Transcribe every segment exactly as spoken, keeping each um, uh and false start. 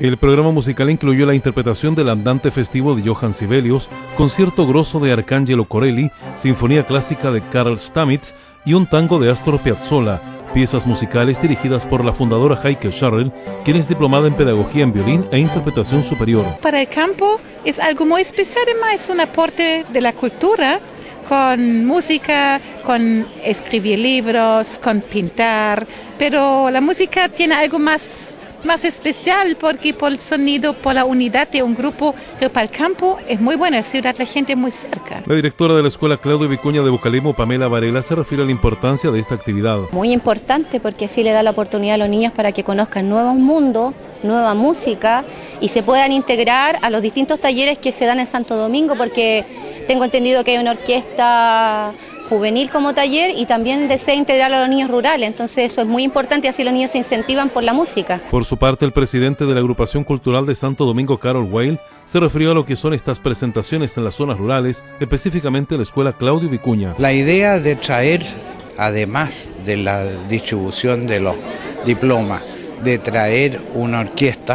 El programa musical incluyó la interpretación del andante festivo de Johann Sibelius, concierto grosso de Arcangelo Corelli, sinfonía clásica de Karl Stamitz y un tango de Astor Piazzolla, piezas musicales dirigidas por la fundadora Heike Scharrel, quien es diplomada en pedagogía en violín e interpretación superior. Para el campo es algo muy especial, además es un aporte de la cultura, con música, con escribir libros, con pintar, pero la música tiene algo más, más especial porque por el sonido, por la unidad de un grupo, que para el campo es muy buena, la ciudad, la gente es muy cerca. La directora de la Escuela Claudio Vicuña de Bucalemo, Pamela Varela, se refiere a la importancia de esta actividad. Muy importante porque así le da la oportunidad a los niños para que conozcan nuevos mundos, nueva música y se puedan integrar a los distintos talleres que se dan en Santo Domingo, porque tengo entendido que hay una orquesta juvenil como taller y también desea integrar a los niños rurales, entonces eso es muy importante y así los niños se incentivan por la música. Por su parte, el presidente de la Agrupación Cultural de Santo Domingo, Carol Weil, se refirió a lo que son estas presentaciones en las zonas rurales, específicamente la Escuela Claudio Vicuña. La idea de traer, además de la distribución de los diplomas, de traer una orquesta,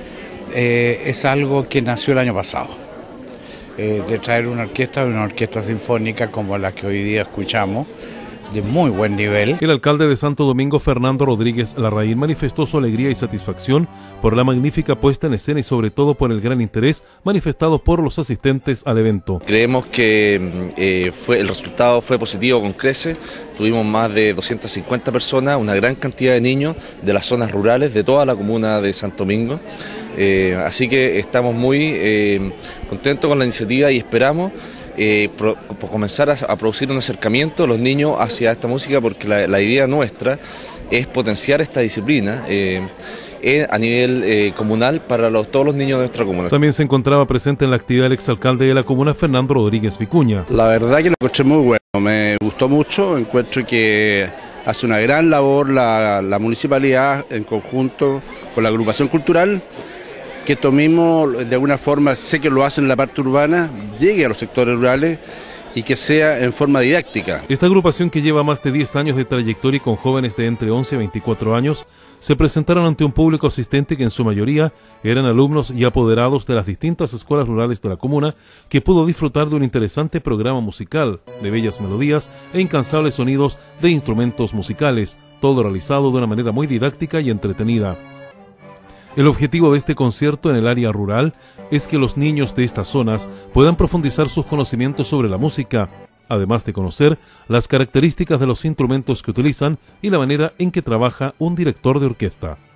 eh, es algo que nació el año pasado. Eh, de traer una orquesta, una orquesta sinfónica como la que hoy día escuchamos, de muy buen nivel. El alcalde de Santo Domingo, Fernando Rodríguez Larraín, manifestó su alegría y satisfacción por la magnífica puesta en escena y sobre todo por el gran interés manifestado por los asistentes al evento. Creemos que eh, fue, el resultado fue positivo con creces, tuvimos más de doscientas cincuenta personas, una gran cantidad de niños de las zonas rurales de toda la comuna de Santo Domingo. Eh, así que estamos muy eh, contentos con la iniciativa y esperamos eh, pro, por comenzar a, a producir un acercamiento de los niños hacia esta música, porque la, la idea nuestra es potenciar esta disciplina eh, eh, a nivel eh, comunal para los, todos los niños de nuestra comuna. También se encontraba presente en la actividad el exalcalde de la comuna, Fernando Rodríguez Vicuña. La verdad que lo encontré muy bueno, me gustó mucho, encuentro que hace una gran labor la, la municipalidad en conjunto con la agrupación cultural, que esto mismo de alguna forma, sé que lo hacen en la parte urbana, llegue a los sectores rurales y que sea en forma didáctica. Esta agrupación, que lleva más de diez años de trayectoria y con jóvenes de entre once y veinticuatro años, se presentaron ante un público asistente que en su mayoría eran alumnos y apoderados de las distintas escuelas rurales de la comuna, que pudo disfrutar de un interesante programa musical, de bellas melodías e incansables sonidos de instrumentos musicales, todo realizado de una manera muy didáctica y entretenida. El objetivo de este concierto en el área rural es que los niños de estas zonas puedan profundizar sus conocimientos sobre la música, además de conocer las características de los instrumentos que utilizan y la manera en que trabaja un director de orquesta.